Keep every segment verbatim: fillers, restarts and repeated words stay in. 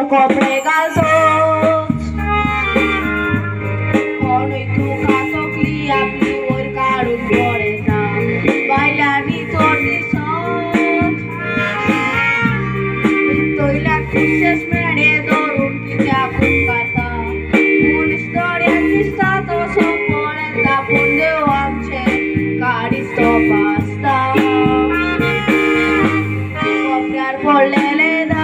copre घालतोच कोणूय तुका तकली आपली वयर काडून पळयता बायलांनी चड दिसत तोयल्याक कुशेस मेडे धरून कित्याक उपकारता मनीस दोळ्याक दिसता तसो पळयता पूण देव आमचे काडीच तो पासता कोपऱ्यार पडलेले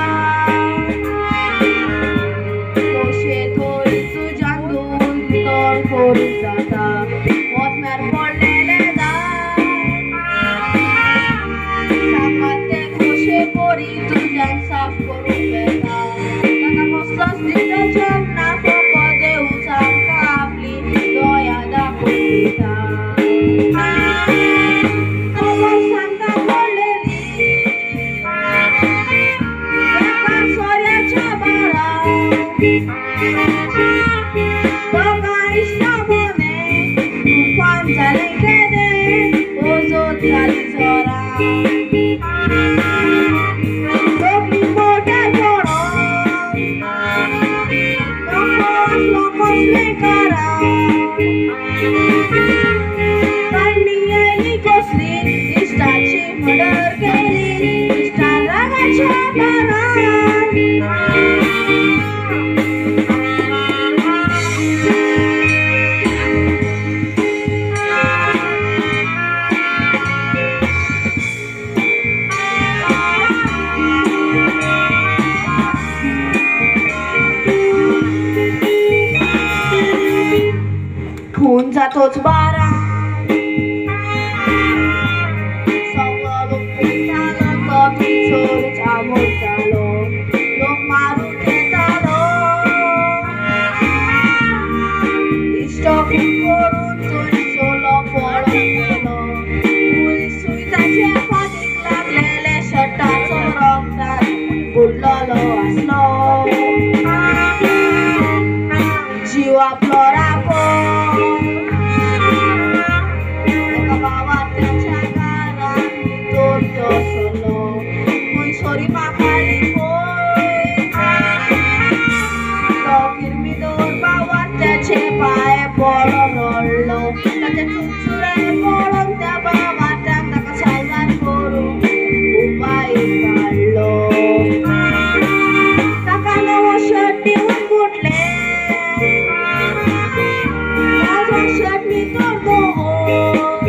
करून जाता वचम्यार पडलेले दाग सांगात ते कशे करी तुज्यान साफ करूंक येता ताका कसलोच डिटर्जंट ना फकत देवूच आमकां आपली दया दाखोवन दिता खबर सांगता पडलेली एका सोऱ्याच्या बाराक जाले केदे ओजोत जाली जोरा सगळी मोठ्यार पडोन नको आसलो कसले कारा काडणी येयली कसली इश्टाची मर्डर केली इश्टान रागाच्या बारान खून जातोच बारा सगळो लोक पळयतालो तो चोरूच आमोरतालो लोक मारून येतालो इश्ट खून करून चोरीचो पळोवन गेलो पुलिसूय ताचे फाटीक लागलेले शर्टाचो रंग बुडलोलो आसलो जीव आपलो राखो सोरी म्हाकाली पळय तो किरमी दवरपाक त्याचे पांय पडोन रडलो ताचे चुचुरे पळोवन त्या बावात्याक ताका सायमान करूंक उपाय काडलो ताका नवो शर्ट दिवन फुटले ताजो शर्ट भितर दवर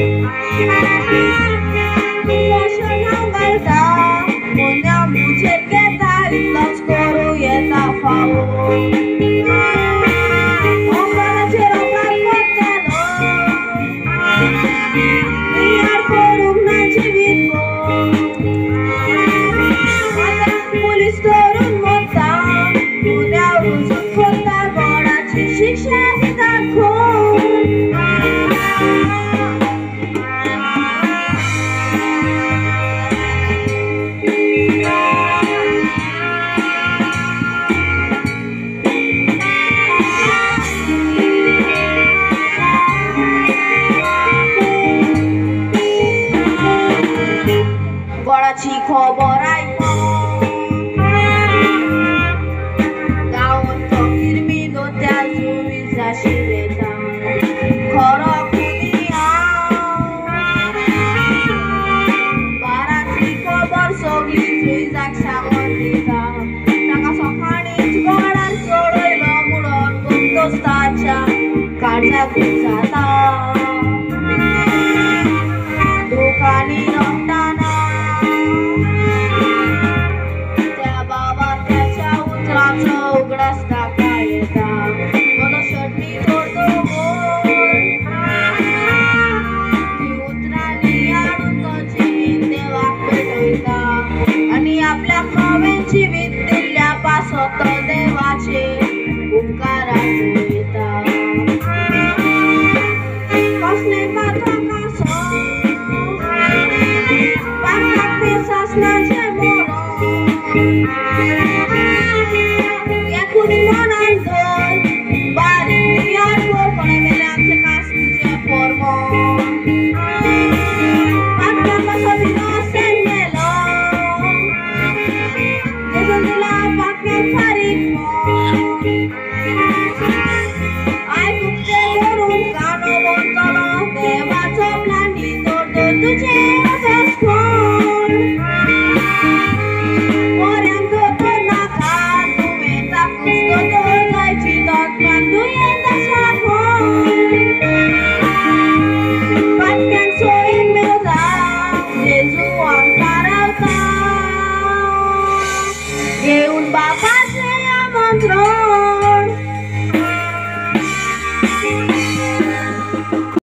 मुझे कहता इतलाच करू येता फावो ओंकाराचेर ओंकार पडटालो यार करूंक ना जिवीत आतां पुलीस धरून मरता गुन्यांव रुजून करता गोडाची शिक्षा दिता खून गोडाची खबर आयकून गांवांत तो किरमी दोत्या जुवी जाशी येता खरो खुनी हांव बाराची खबर सगळी जुईजाक सांगून दिता ताका सकाळींच गोडार चडयलो म्हणून दोन दोस्ताच्या काळजाक जाता दुकानी रमटाना उगडास ताका येता म्हजो शर्ट भितर दवर ती उतरांनी हाडून तो जिवीत देवाक पेटयता आनी आपल्या कवेन जिवीत दिल्ल्या पासत तो देवाचे उपकार आठयता कसले पातक आसो पातक ते सासणाचे मरण